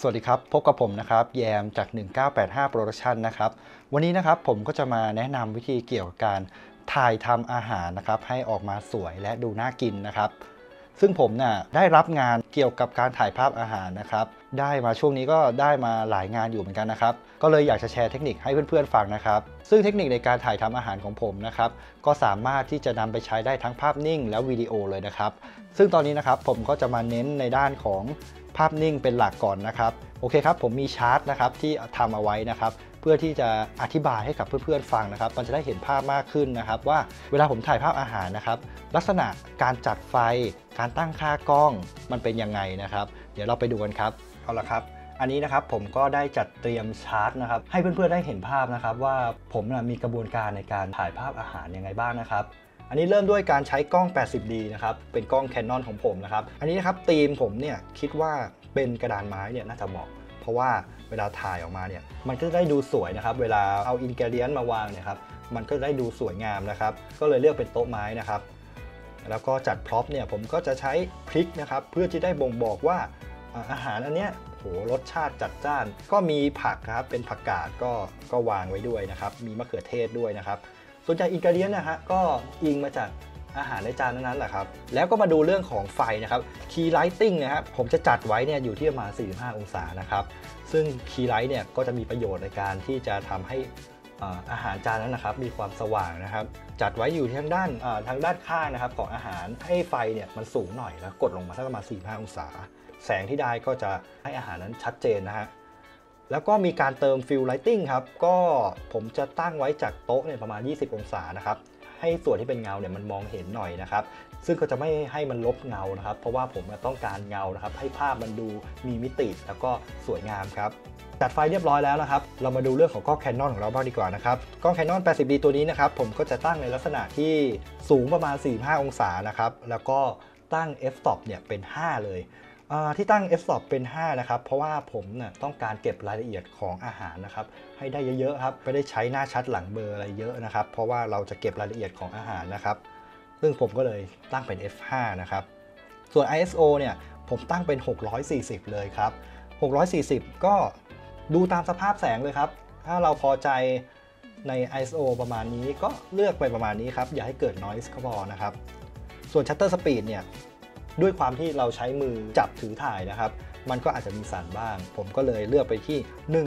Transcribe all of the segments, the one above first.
วัสดีครับพบกับผมนะครับแยมจาก1985 Production นะครับวันนี้นะครับผมก็จะมาแนะนำวิธีเกี่ยวกับการถ่ายทำอาหารนะครับให้ออกมาสวยและดูน่ากินนะครับซึ่งผมน่ะได้รับงานเกี่ยวกับการถ่ายภาพอาหารนะครับได้มาช่วงนี้ก็ได้มาหลายงานอยู่เหมือนกันนะครับก็เลยอยากจะแชร์เทคนิคให้เพื่อนๆฟังนะครับซึ่งเทคนิคในการถ่ายทำอาหารของผมนะครับก็สามารถที่จะนำไปใช้ได้ทั้งภาพนิ่งและวิดีโอเลยนะครับซึ่งตอนนี้นะครับผมก็จะมาเน้นในด้านของภาพนิ่งเป็นหลักก่อนนะครับโอเคครับผมมีชาร์ตนะครับที่ทำเอาไว้นะครับเพื่อที่จะอธิบายให้กับเพื่อนๆฟังนะครับมันจะได้เห็นภาพมากขึ้นนะครับว่าเวลาผมถ่ายภาพอาหารนะครับลักษณะการจัดไฟการตั้งค่ากล้องมันเป็นยังไงนะครับเดี๋ยวเราไปดูกันครับเอาละครับอันนี้นะครับผมก็ได้จัดเตรียมชาร์ตนะครับให้เพื่อนๆได้เห็นภาพนะครับว่าผมมีกระบวนการในการถ่ายภาพอาหารยังไงบ้างนะครับอันนี้เริ่มด้วยการใช้กล้อง 80D นะครับเป็นกล้อง Canon ของผมนะครับอันนี้นะครับธีมผมเนี่ยคิดว่าเป็นกระดานไม้เนี่ยน่าจะเหมาะเพราะว่าเวลาถ่ายออกมาเนี่ยมันก็ได้ดูสวยนะครับเวลาเอาอินกรีเดียนมาวางเนี่ยครับมันก็ได้ดูสวยงามนะครับก็เลยเลือกเป็นโต๊ะไม้นะครับแล้วก็จัดพร็อพเนี่ยผมก็จะใช้พริกนะครับเพื่อที่ได้บ่งบอกว่าอาหารอันเนี้ยโหรสชาติจัดจ้านก็มีผักครับเป็นผักกาดก็วางไว้ด้วยนะครับมีมะเขือเทศด้วยนะครับส่วนจากอินกรีเดียนนะฮะก็อิงมาจากอาหารในจานนั้นแหละครับแล้วก็มาดูเรื่องของไฟนะครับคีย์ไลติ้งนะครับผมจะจัดไว้เนี่ยอยู่ที่ประมาณ45องศานะครับซึ่งคีย์ไลท์เนี่ยก็จะมีประโยชน์ในการที่จะทำให้อาหารจานนั้นนะครับมีความสว่างนะครับจัดไว้อยู่ทางด้านข้างนะครับของอาหารให้ไฟเนี่ยมันสูงหน่อยแล้วกดลงมาสักประมาณ45องศาแสงที่ได้ก็จะให้อาหารนั้นชัดเจนนะฮะแล้วก็มีการเติมฟิลไลติ้งครับก็ผมจะตั้งไว้จากโต๊ะเนี่ยประมาณ20องศานะครับให้ส่วนที่เป็นเงาเนี่ยมันมองเห็นหน่อยนะครับซึ่งก็จะไม่ให้มันลบเงานะครับเพราะว่าผมต้องการเงานะครับให้ภาพมันดูมีมิติแล้วก็สวยงามครับจัดไฟเรียบร้อยแล้วนะครับเรามาดูเรื่องของกล้อง Canon ของเราบ้างดีกว่านะครับกล้อง Canon 80D ตัวนี้นะครับผมก็จะตั้งในลักษณะที่สูงประมาณ45องศานะครับแล้วก็ตั้ง f-stop เนี่ยเป็น5เลยที่ตั้ง f-stop เป็น5นะครับเพราะว่าผมต้องการเก็บรายละเอียดของอาหารนะครับให้ได้เยอะๆครับไม่ได้ใช้หน้าชัดหลังเบลออะไรเยอะนะครับเพราะว่าเราจะเก็บรายละเอียดของอาหารนะครับซึ่งผมก็เลยตั้งเป็น f5 นะครับส่วน ISO เนี่ยผมตั้งเป็น640เลยครับ640ก็ดูตามสภาพแสงเลยครับถ้าเราพอใจใน ISO ประมาณนี้ก็เลือกไปประมาณนี้ครับอย่าให้เกิด noise ก็พอนะครับส่วน shutter speed เนี่ยด้วยความที่เราใช้มือจับถือถ่ายนะครับมันก็อาจจะมีสั่นบ้างผมก็เลยเลือกไปที่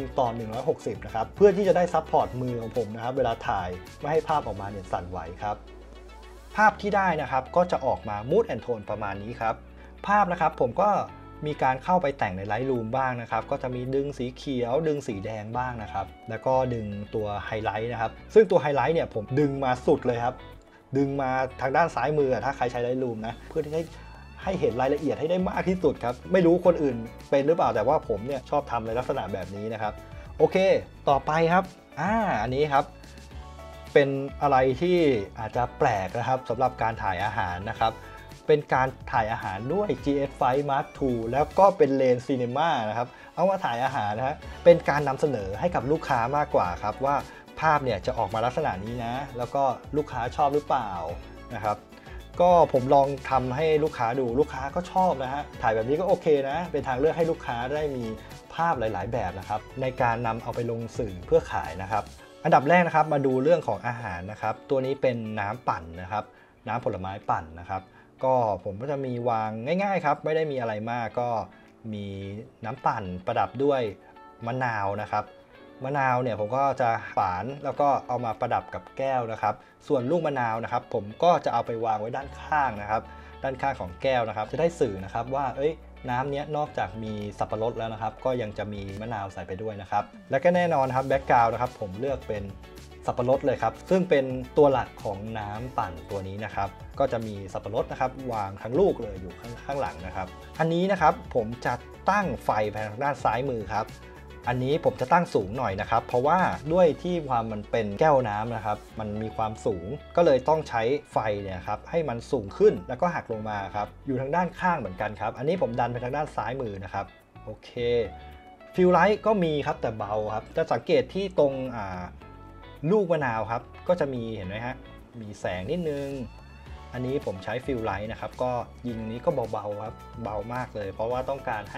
1:160นะครับเพื่อที่จะได้ซัพพอร์ตมือของผมนะครับเวลาถ่ายไม่ให้ภาพออกมาเนี่ยสั่นไหวครับภาพที่ได้นะครับก็จะออกมา mood and tone ประมาณนี้ครับภาพนะครับผมก็มีการเข้าไปแต่งใน Lightroom บ้างนะครับก็จะมีดึงสีเขียวดึงสีแดงบ้างนะครับแล้วก็ดึงตัวไฮไลท์นะครับซึ่งตัวไฮไลท์เนี่ยผมดึงมาสุดเลยครับดึงมาทางด้านซ้ายมือถ้าใครใช้ Lightroom นะเพื่อที่ให้เห็นรายละเอียดให้ได้มากที่สุดครับไม่รู้คนอื่นเป็นหรือเปล่าแต่ว่าผมเนี่ยชอบทำในลักษณะแบบนี้นะครับโอเคต่อไปครับอันนี้ครับเป็นอะไรที่อาจจะแปลกนะครับสำหรับการถ่ายอาหารนะครับเป็นการถ่ายอาหารด้วย GS5 Mark II แล้วก็เป็นเลนส์ซีเนม่านะครับเอามาถ่ายอาหารนะฮะเป็นการนำเสนอให้กับลูกค้ามากกว่าครับว่าภาพเนี่ยจะออกมาลักษณะนี้นะแล้วก็ลูกค้าชอบหรือเปล่านะครับก็ผมลองทำให้ลูกค้าดูลูกค้าก็ชอบนะฮะถ่ายแบบนี้ก็โอเคนะเป็นทางเลือกให้ลูกค้าได้มีภาพหลายๆแบบนะครับในการนำเอาไปลงสื่อเพื่อขายนะครับอันดับแรกนะครับมาดูเรื่องของอาหารนะครับตัวนี้เป็นน้ำปั่นนะครับน้ำผลไม้ปั่นนะครับก็ผมก็จะมีวางง่ายๆครับไม่ได้มีอะไรมากก็มีน้ำปั่นประดับด้วยมะนาวนะครับมะนาวเนี่ยผมก็จะฝานแล้วก็เอามาประดับกับแก้วนะครับส่วนลูกมะนาวนะครับผมก็จะเอาไปวางไว้ด้านข้างนะครับด้านข้างของแก้วนะครับจะได้สื่อนะครับว่าน้ำนี้นอกจากมีสับปะรดแล้วนะครับก็ยังจะมีมะนาวใส่ไปด้วยนะครับและก็แน่นอนครับแบ็กกราวด์นะครับผมเลือกเป็นสับปะรดเลยครับซึ่งเป็นตัวหลักของน้ำปั่นตัวนี้นะครับก็จะมีสับปะรดนะครับวางทั้งลูกเลยอยู่ข้างหลังนะครับอันนี้นะครับผมจะตั้งไฟไปทางด้านซ้ายมือครับอันนี้ผมจะตั้งสูงหน่อยนะครับเพราะว่าด้วยที่ความมันเป็นแก้วน้ำนะครับมันมีความสูงก็เลยต้องใช้ไฟเนี่ยครับให้มันสูงขึ้นแล้วก็หักลงมาครับอยู่ทางด้านข้างเหมือนกันครับอันนี้ผมดันไปทางด้านซ้ายมือนะครับโอเคฟิลไลท์ก็มีครับแต่เบาครับจะสังเกตที่ตรงลูกมะนาวครับก็จะมีเห็นไหมฮะมีแสงนิดนึงอันนี้ผมใช้ฟิลไลท์นะครับก็ยิงนี้ก็เบาๆครับเบามากเลยเพราะว่าต้องการให้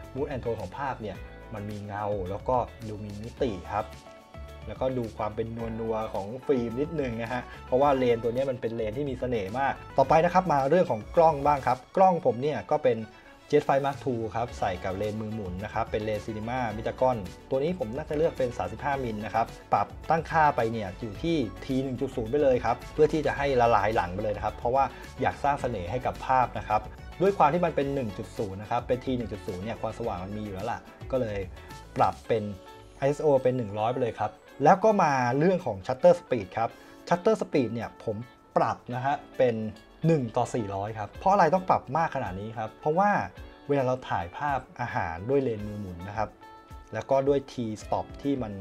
มูดแอนโทนของภาพเนี่ยมันมีเงาแล้วก็ดูมีมิติครับแล้วก็ดูความเป็นนัวของฟิล์มนิดนึงนะฮะเพราะว่าเลนตัวนี้มันเป็นเลนที่มีเสน่ห์มากต่อไปนะครับมาเรื่องของกล้องบ้างครับกล้องผมเนี่ยก็เป็น Jet5 Mark II ครับใส่กับเลนมือหมุนนะครับเป็นเลนซีนีมามิตากอนตัวนี้ผมน่าจะเลือกเป็น35มิลนะครับปรับตั้งค่าไปเนี่ยอยู่ที่ T1.0 ไปเลยครับเพื่อที่จะให้ละลายหลังไปเลยนะครับเพราะว่าอยากสร้างเสน่ห์ให้กับภาพนะครับด้วยความที่มันเป็น 1.0 นะครับเป็น T1.0 เนี่ยความสว่างมันมีอยู่แล้วล่ะก็เลยปรับเป็น ISO เป็น100ไปเลยครับแล้วก็มาเรื่องของ Shutter Speed ครับ Shutter Speed เนี่ยผมปรับนะฮะเป็น1:400ครับเพราะอะไรต้องปรับมากขนาดนี้ครับเพราะว่าเวลาเราถ่ายภาพอาหารด้วยเลนส์มือหมุนนะครับแล้วก็ด้วย T stop ที่มัน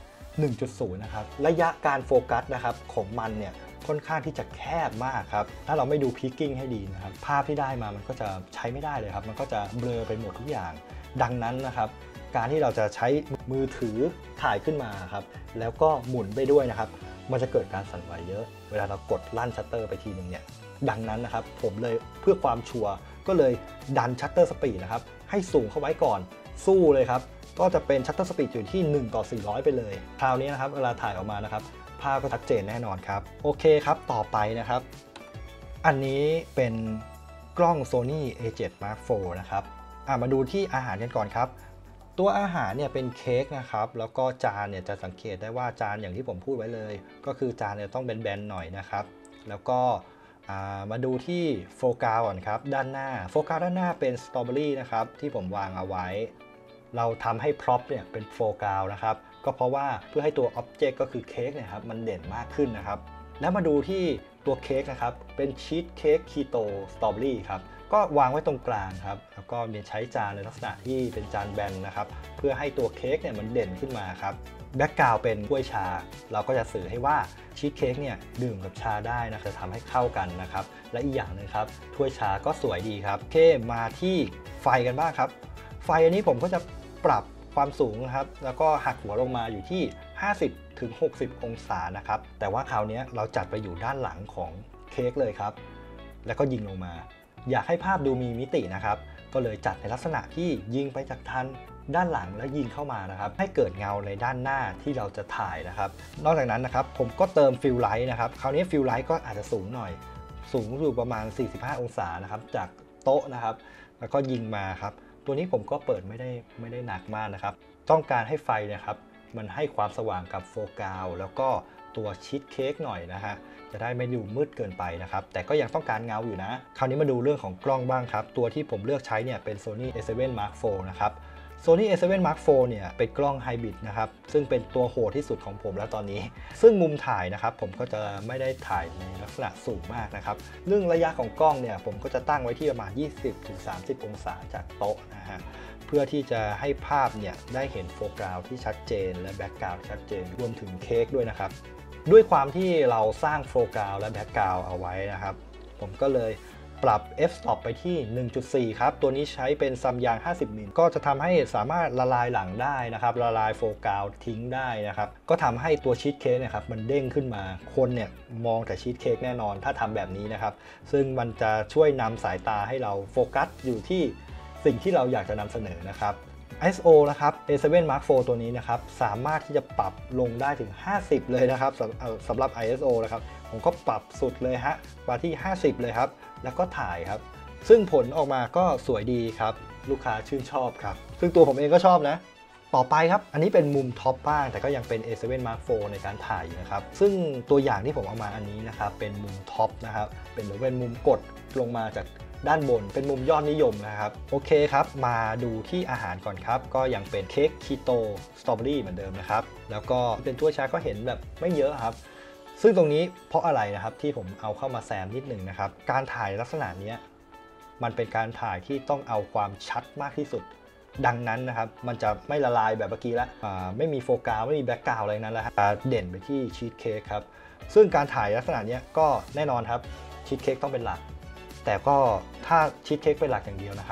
1.0 นะครับระยะการโฟกัสนะครับของมันเนี่ยค่อนข้างที่จะแคบมากครับถ้าเราไม่ดูพีกิ้งให้ดีนะครับภาพที่ได้มามันก็จะใช้ไม่ได้เลยครับมันก็จะเบลอไปหมดทุกอย่างดังนั้นนะครับการที่เราจะใช้มือถือถ่ายขึ้นมาครับแล้วก็หมุนไปด้วยนะครับมันจะเกิดการสั่นไหวเยอะเวลาเรากดลั่นชัตเตอร์ไปทีนึงเนี่ยดังนั้นนะครับผมเลยเพื่อความชัวร์ก็เลยดันชัตเตอร์สปีดนะครับให้สูงเข้าไว้ก่อนสู้เลยครับก็จะเป็นชัตเตอร์สปีดอยู่ที่1:400ไปเลยคราวนี้นะครับเวลาถ่ายออกมานะครับภาพก็ชัดเจนแน่นอนครับโอเคครับต่อไปนะครับอันนี้เป็นกล้อง Sony A7 Mark IV นะครับมาดูที่อาหารกันก่อนครับตัวอาหารเนี่ยเป็นเค้กนะครับแล้วก็จานเนี่ยจะสังเกตได้ว่าจานอย่างที่ผมพูดไว้เลยก็คือจานเนี่ยต้องแบนๆหน่อยนะครับแล้วก็มาดูที่โฟกัสก่อนครับด้านหน้าโฟกัสด้านหน้าเป็นสตรอเบอรี่นะครับที่ผมวางเอาไว้เราทำให้พร็อพเนี่ยเป็นโฟกัสนะครับก็เพราะว่าเพื่อให้ตัวอ็อบเจกต์ก็คือเค้กเนี่ยครับมันเด่นมากขึ้นนะครับแล้วมาดูที่ตัวเค้กนะครับเป็นชีสเค้กคีโตสตรอเบอรี่ครับก็วางไว้ตรงกลางครับแล้วก็มีใช้จานในลักษณะที่เป็นจานแบนนะครับเพื่อให้ตัวเค้กเนี่ยมันเด่นขึ้นมาครับแบ็กกราวด์เป็นถ้วยชาเราก็จะสื่อให้ว่าชีสเค้กเนี่ยดื่มกับชาได้นะจะทำให้เข้ากันนะครับและอีกอย่างนึงครับถ้วยชาก็สวยดีครับโอเคมาที่ไฟกันบ้างครับไฟอันนี้ผมก็จะปรับความสูงนะครับแล้วก็หักหัวลงมาอยู่ที่50 ถึง 60 องศานะครับแต่ว่าคราวนี้เราจัดไปอยู่ด้านหลังของเค้กเลยครับแล้วก็ยิงลงมาอยากให้ภาพดูมีมิตินะครับก็เลยจัดในลักษณะที่ยิงไปจากทันด้านหลังและยิงเข้ามานะครับให้เกิดเงาในด้านหน้าที่เราจะถ่ายนะครับนอกจากนั้นนะครับผมก็เติมฟิลไลท์นะครับคราวนี้ฟิลไลท์ก็อาจจะสูงหน่อยสูงอยู่ประมาณ45 องศานะครับจากโต๊ะนะครับแล้วก็ยิงมาครับตัวนี้ผมก็เปิดไม่ได้หนักมากนะครับต้องการให้ไฟนะครับมันให้ความสว่างกับโฟกัสแล้วก็ตัวชีสเค้กหน่อยนะฮะจะได้ไม่ดูมืดเกินไปนะครับแต่ก็ยังต้องการเงาอยู่นะคราวนี้มาดูเรื่องของกล้องบ้างครับตัวที่ผมเลือกใช้เนี่ยเป็น Sony A7 Mark IV นะครับ Sony A7 Mark IV เนี่ยเป็นกล้องไฮบริดนะครับซึ่งเป็นตัวโหดที่สุดของผมแล้วตอนนี้ซึ่งมุมถ่ายนะครับผมก็จะไม่ได้ถ่ายในลักษณะสูงมากนะครับเรื่องระยะของกล้องเนี่ยผมก็จะตั้งไว้ที่ประมาณ 20-30 องศาจากโต๊ะนะฮะเพื่อที่จะให้ภาพเนี่ยได้เห็นโฟกัสที่ชัดเจนและแบ็กกราวด์ชัดเจนรวมถึงเค้กด้วยนะครับด้วยความที่เราสร้างโฟกัสและแบ็กกราวด์เอาไว้นะครับผมก็เลยปรับ f-stop ไปที่ 1.4 ครับตัวนี้ใช้เป็นซัมยาง50มิลก็จะทำให้สามารถละลายหลังได้นะครับละลายโฟกัสทิ้งได้นะครับก็ทำให้ตัวชีสเค้กนะครับมันเด้งขึ้นมาคนเนี่ยมองแต่ชีสเค้กแน่นอนถ้าทำแบบนี้นะครับซึ่งมันจะช่วยนำสายตาให้เราโฟกัสอยู่ที่สิ่งที่เราอยากจะนำเสนอนะครับ ISO นะครับ A7 Mark IV ตัวนี้นะครับสามารถที่จะปรับลงได้ถึง50เลยนะครับสำหรับ ISO นะครับผมก็ปรับสุดเลยฮะมาที่50เลยครับแล้วก็ถ่ายครับซึ่งผลออกมาก็สวยดีครับลูกค้าชื่นชอบครับซึ่งตัวผมเองก็ชอบนะต่อไปครับอันนี้เป็นมุมท็อปบ้างแต่ก็ยังเป็น A7 Mark IV ในการถ่ายอยู่นะครับซึ่งตัวอย่างที่ผมเอามาอันนี้นะครับเป็นมุมท็อปนะครับเป็นมุมกดลงมาจากด้านบนเป็นมุมยอดนิยมนะครับโอเคครับมาดูที่อาหารก่อนครับก็ยังเป็นเค้กคีโตสตรอเบอรี่เหมือนเดิมนะครับแล้วก็เป็นถ้วยชาก็เห็นแบบไม่เยอะครับซึ่งตรงนี้เพราะอะไรนะครับที่ผมเอาเข้ามาแซมนิดหนึ่งนะครับการถ่ายลักษณะนี้มันเป็นการถ่ายที่ต้องเอาความชัดมากที่สุดดังนั้นนะครับมันจะไม่ละลายแบบเมื่อกี้ละไม่มีโฟกัสไม่มีแบ็กกราวด์อะไรนั้นแล้วเด่นไปที่ชีสเค้กครับซึ่งการถ่ายลักษณะนี้ก็แน่นอนครับชีสเค้กต้องเป็นหลักแต่ก็ถ้าชีสเค้กเป็นหลักอย่างเดียวนะครับ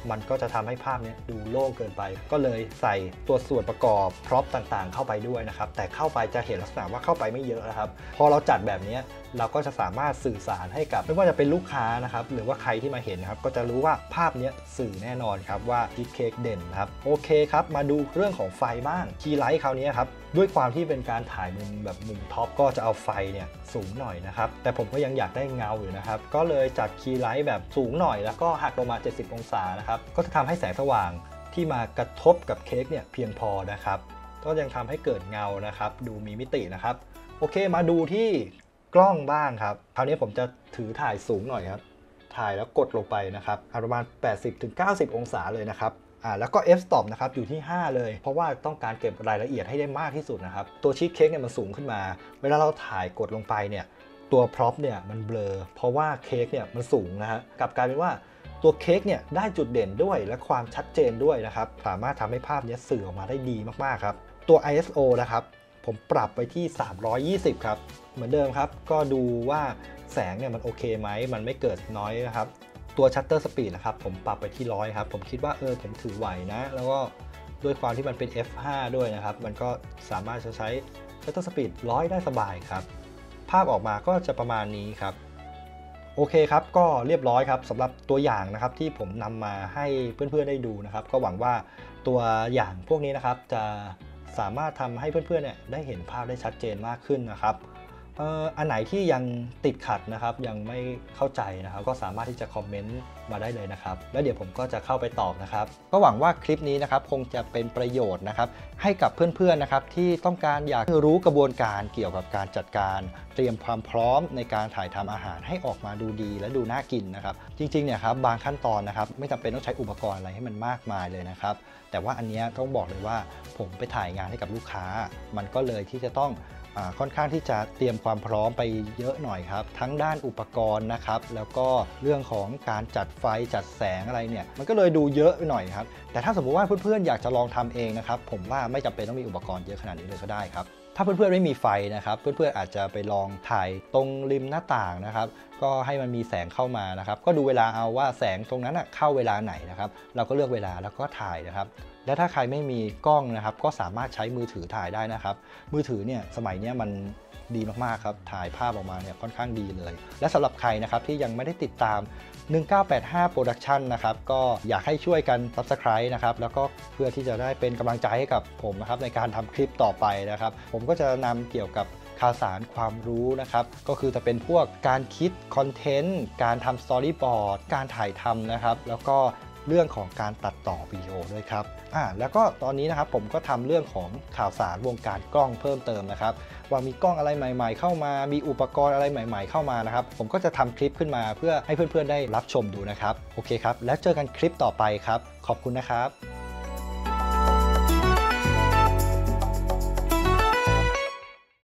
มันก็จะทำให้ภาพนี้ดูโล่งเกินไปก็เลยใส่ตัวส่วนประกอบพร็อพต่างๆเข้าไปด้วยนะครับแต่เข้าไปจะเห็นลักษณะว่าเข้าไปไม่เยอะนะครับพอเราจัดแบบนี้เราก็จะสามารถสื่อสารให้กับไม่ว่าจะเป็นลูกค้านะครับหรือว่าใครที่มาเห็นนะครับก็จะรู้ว่าภาพนี้สื่อแน่นอนครับว่าชีสเค้กเด่นครับโอเคครับมาดูเรื่องของไฟบ้างคีย์ไลท์คราวนี้ครับด้วยความที่เป็นการถ่ายมุมแบบมุมท็อปก็จะเอาไฟเนี่ยสูงหน่อยนะครับแต่ผมก็ยังอยากได้เงาอยู่นะครับก็เลยจัดคีย์ไลท์แบบสูงหน่อยแล้วก็หักลงมา70องศานะครับก็จะทำให้แสงสว่างที่มากระทบกับเค้กเนี่ยเพียงพอนะครับก็ยังทำให้เกิดเงานะครับดูมีมิตินะครับโอเคมาดูที่กล้องบ้างครับคราวนี้ผมจะถือถ่ายสูงหน่อยครับถ่ายแล้วกดลงไปนะครับประมาณ 80-90 องศาเลยนะครับแล้วก็ f-stop นะครับอยู่ที่ 5 เลยเพราะว่าต้องการเก็บรายละเอียดให้ได้มากที่สุดนะครับตัวชีสเค้กเนี่ยมันสูงขึ้นมาเวลาเราถ่ายกดลงไปเนี่ยตัวพร็อพเนี่ยมันเบลอเพราะว่าเค้กเนี่ยมันสูงนะฮะกลับกลายเป็นว่าตัวเค้กเนี่ยได้จุดเด่นด้วยและความชัดเจนด้วยนะครับสามารถทำให้ภาพนี้สื่อออกมาได้ดีมากๆครับตัว ISO นะครับผมปรับไปที่320ครับเหมือนเดิมครับก็ดูว่าแสงเนี่ยมันโอเคไหมมันไม่เกิดน้อยนะครับตัวชัตเตอร์สปีดนะครับผมปรับไปที่100ครับผมคิดว่าผมถือไหวนะแล้วก็ด้วยความที่มันเป็น F5 ด้วยนะครับมันก็สามารถจะใช้ชัตเตอร์สปีด100ได้สบายครับภาพออกมาก็จะประมาณนี้ครับโอเคครับก็เรียบร้อยครับสำหรับตัวอย่างนะครับที่ผมนำมาให้เพื่อนๆได้ดูนะครับก็หวังว่าตัวอย่างพวกนี้นะครับจะสามารถทำให้เพื่อนๆเนี่ยได้เห็นภาพได้ชัดเจนมากขึ้นนะครับอันไหนที่ยังติดขัดนะครับยังไม่เข้าใจนะครับก็สามารถที่จะคอมเมนต์มาได้เลยนะครับแล้วเดี๋ยวผมก็จะเข้าไปตอบนะครับก็หวังว่าคลิปนี้นะครับคงจะเป็นประโยชน์นะครับให้กับเพื่อนๆนะครับที่ต้องการอยากรู้กระบวนการเกี่ยวกับการจัดการเตรียมความพร้อมในการถ่ายทำอาหารให้ออกมาดูดีและดูน่ากินนะครับจริงๆเนี่ยครับบางขั้นตอนนะครับไม่จำเป็นต้องใช้อุปกรณ์อะไรให้มันมากมายเลยนะครับแต่ว่าอันนี้ต้องบอกเลยว่าผมไปถ่ายงานให้กับลูกค้ามันก็เลยที่จะต้องค่อนข้างที่จะเตรียมความพร้อมไปเยอะหน่อยครับทั้งด้านอุปกรณ์นะครับแล้วก็เรื่องของการจัดไฟจัดแสงอะไรเนี่ยมันก็เลยดูเยอะหน่อยครับแต่ถ้าสมมุติว่าเพื่อนๆอยากจะลองทำเองนะครับผมว่าไม่จำเป็นต้องมีอุปกรณ์เยอะขนาดนี้เลยก็ได้ครับถ้าเพื่อนๆไม่มีไฟนะครับเพื่อนๆอาจจะไปลองถ่ายตรงริมหน้าต่างนะครับก็ให้มันมีแสงเข้ามานะครับก็ดูเวลาเอาว่าแสงตรงนั้นเข้าเวลาไหนนะครับเราก็เลือกเวลาแล้วก็ถ่ายนะครับและถ้าใครไม่มีกล้องนะครับก็สามารถใช้มือถือถ่ายได้นะครับมือถือเนี่ยสมัยนี้มันดีมากๆครับถ่ายภาพออกมาเนี่ยค่อนข้างดีเลยและสำหรับใครนะครับที่ยังไม่ได้ติดตาม1985 Production นะครับก็อยากให้ช่วยกัน Subscribe นะครับแล้วก็เพื่อที่จะได้เป็นกำลังใจให้กับผมนะครับในการทำคลิปต่อไปนะครับผมก็จะนำเกี่ยวกับข่าวสารความรู้นะครับก็คือจะเป็นพวกการคิดคอนเทนต์การทำสตอรี่บอร์ดการถ่ายทำนะครับแล้วก็เรื่องของการตัดต่อวิดีโอด้วยครับแล้วก็ตอนนี้นะครับผมก็ทำเรื่องของข่าวสารวงการกล้องเพิ่มเติมนะครับว่ามีกล้องอะไรใหม่ๆเข้ามามีอุปกรณ์อะไรใหม่ๆเข้ามานะครับผมก็จะทำคลิปขึ้นมาเพื่อให้เพื่อนๆได้รับชมดูนะครับโอเคครับแล้วเจอกันคลิปต่อไปครับขอบคุณนะครับ